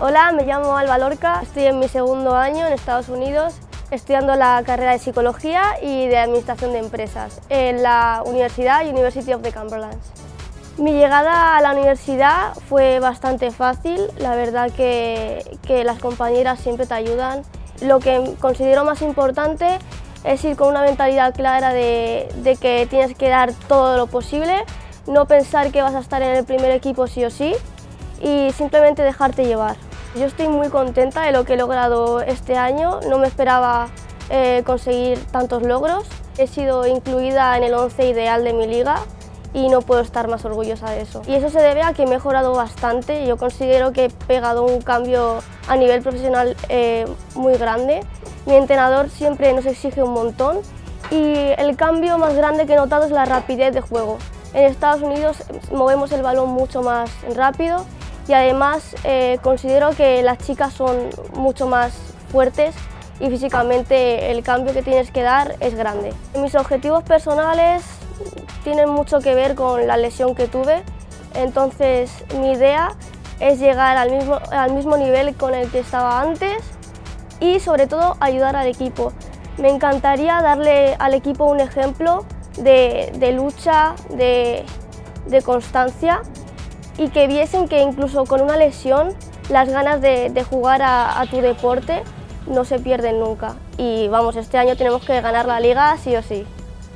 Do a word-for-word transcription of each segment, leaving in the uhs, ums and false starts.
Hola, me llamo Alba Lorca, estoy en mi segundo año en Estados Unidos, estudiando la carrera de Psicología y de Administración de Empresas en la Universidad University of the Cumberlands. Mi llegada a la universidad fue bastante fácil, la verdad que, que las compañeras siempre te ayudan. Lo que considero más importante es ir con una mentalidad clara de, de que tienes que dar todo lo posible, no pensar que vas a estar en el primer equipo sí o sí y simplemente dejarte llevar. Yo estoy muy contenta de lo que he logrado este año, no me esperaba eh, conseguir tantos logros. He sido incluida en el once ideal de mi liga y no puedo estar más orgullosa de eso. Y eso se debe a que he mejorado bastante. Yo considero que he pegado un cambio a nivel profesional eh, muy grande. Mi entrenador siempre nos exige un montón y el cambio más grande que he notado es la rapidez de juego. En Estados Unidos movemos el balón mucho más rápido y además eh, considero que las chicas son mucho más fuertes y físicamente el cambio que tienes que dar es grande. Mis objetivos personales tienen mucho que ver con la lesión que tuve, entonces mi idea es llegar al mismo, al mismo nivel con el que estaba antes y sobre todo ayudar al equipo. Me encantaría darle al equipo un ejemplo de, de lucha, de, de constancia y que viesen que incluso con una lesión las ganas de, de jugar a, a tu deporte no se pierden nunca. Y vamos, este año tenemos que ganar la liga sí o sí.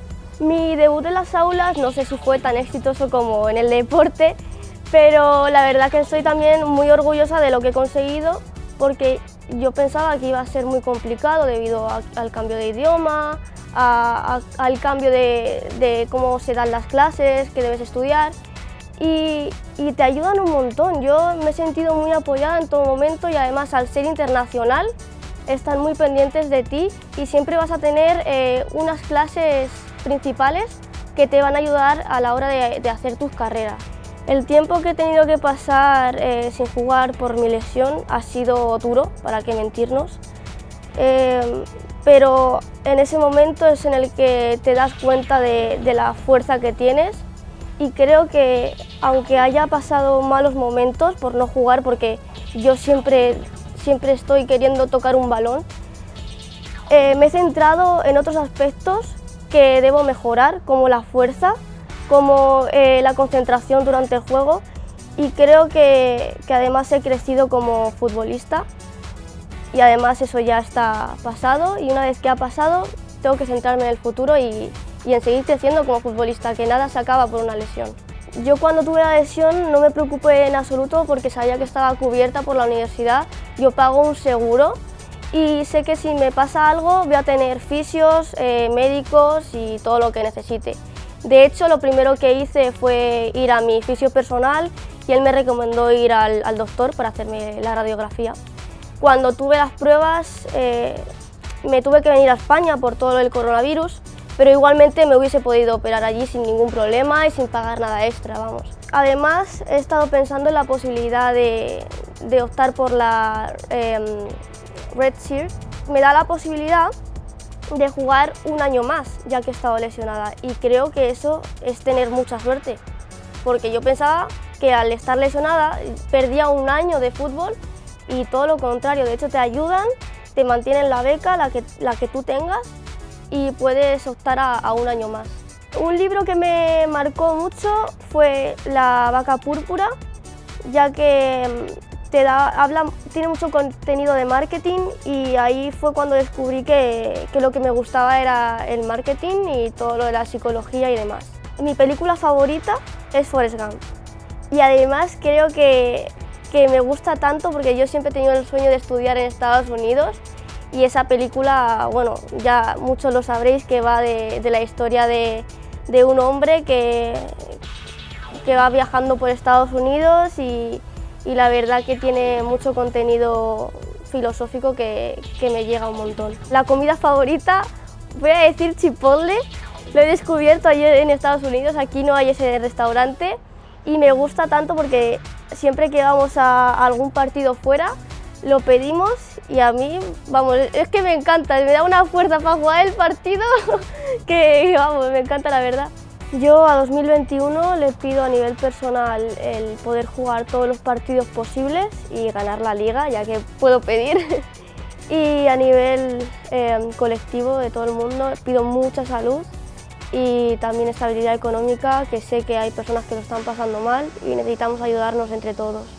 Mi debut en las aulas no sé si fue tan exitoso como en el deporte, pero la verdad que estoy también muy orgullosa de lo que he conseguido porque yo pensaba que iba a ser muy complicado debido a, al cambio de idioma, a, a, al cambio de, de cómo se dan las clases, que debes estudiar. Y, y te ayudan un montón. Yo me he sentido muy apoyada en todo momento y además al ser internacional están muy pendientes de ti y siempre vas a tener eh, unas clases principales que te van a ayudar a la hora de, de hacer tus carreras. El tiempo que he tenido que pasar eh, sin jugar por mi lesión ha sido duro, para qué mentirnos, eh, pero en ese momento es en el que te das cuenta de, de la fuerza que tienes. Y creo que aunque haya pasado malos momentos por no jugar, porque yo siempre, siempre estoy queriendo tocar un balón, eh, me he centrado en otros aspectos que debo mejorar, como la fuerza, como eh, la concentración durante el juego y creo que, que además he crecido como futbolista y además eso ya está pasado y una vez que ha pasado tengo que centrarme en el futuro y y en seguir creciendo como futbolista, que nada se acaba por una lesión. Yo cuando tuve la lesión no me preocupé en absoluto porque sabía que estaba cubierta por la universidad, yo pago un seguro y sé que si me pasa algo voy a tener fisios, eh, médicos y todo lo que necesite. De hecho, lo primero que hice fue ir a mi fisio personal y él me recomendó ir al, al doctor para hacerme la radiografía. Cuando tuve las pruebas eh, me tuve que venir a España por todo el coronavirus, pero igualmente me hubiese podido operar allí sin ningún problema y sin pagar nada extra, vamos. Además, he estado pensando en la posibilidad de, de optar por la eh, Red Shirt. Me da la posibilidad de jugar un año más, ya que he estado lesionada, y creo que eso es tener mucha suerte, porque yo pensaba que al estar lesionada perdía un año de fútbol y todo lo contrario, de hecho te ayudan, te mantienen la beca, la que, la que tú tengas, y puedes optar a, a un año más. Un libro que me marcó mucho fue La vaca púrpura, ya que te da, habla, tiene mucho contenido de marketing y ahí fue cuando descubrí que, que lo que me gustaba era el marketing y todo lo de la psicología y demás. Mi película favorita es Forrest Gump y además creo que, que me gusta tanto porque yo siempre he tenido el sueño de estudiar en Estados Unidos. Y esa película, bueno, ya muchos lo sabréis, que va de, de la historia de, de un hombre que, que va viajando por Estados Unidos y, y la verdad que tiene mucho contenido filosófico que, que me llega un montón. La comida favorita, voy a decir Chipotle, lo he descubierto ayer en Estados Unidos, aquí no hay ese restaurante y me gusta tanto porque siempre que vamos a algún partido fuera, lo pedimos y a mí, vamos, es que me encanta, me da una fuerza para jugar el partido que, vamos, me encanta la verdad. Yo a dos mil veintiuno le pido a nivel personal el poder jugar todos los partidos posibles y ganar la liga, ya que puedo pedir. Y a nivel eh, colectivo de todo el mundo pido mucha salud y también estabilidad económica, que sé que hay personas que lo están pasando mal y necesitamos ayudarnos entre todos.